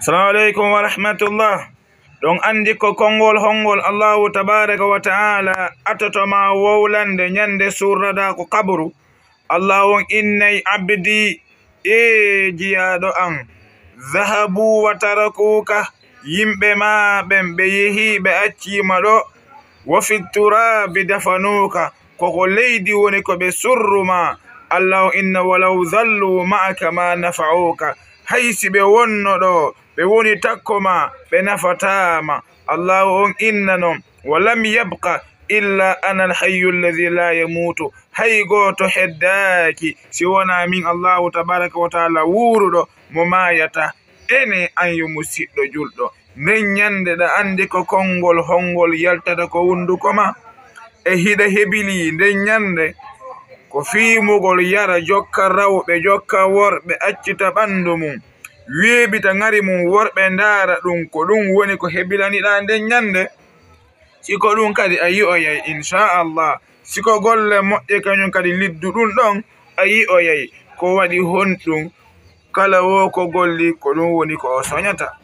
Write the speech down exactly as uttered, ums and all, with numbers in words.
Assalamu alaikum wa rahmatullah. Don andi ko kongol hongol Allahu tabaraka wa ta'ala atatoma wowlande nyande surrada ko kaburu. Allahu innay abdi e jiyaɗo an zahabu wa tarakuka yimɓe ma ɓen ɓe yehi ɓe accima ɗo wa fi turabi dafanuka koko leydi woni ko ɓe surruma. Allahu inna walaw dhallu ma'aka ma nafa'uka haysi ɓe wonno ɗo ɓe woni takko ma ɓe nafatama. Allahu on inna non walam yabqa illa ana alhayyu alladhi la yamutu hay goto heddaki si wona min Allahu tabaraka wa taala wuruɗo mo mayata ene an yo musidɗo julɗo. Nden nyande ɗa andi ko kongol hongol yaltata ko hunduko ma e hiɗa heɓili. Nden nyande ko fiimugol yara jokka rawɓe jokka worɓe accita ɓandu mum weeɓita ngari mum worɓe ndaara ɗum ko ɗum woni ko heɓilaniɗa. Nden nyande siko ɗum kadi a yi'oyay inchallah, siko golle moƴƴe kañum kadi liddu ɗum ɗon a yi'oyay ko waɗi honɗum kala wo ko golli ko ɗum woni ko o soñata.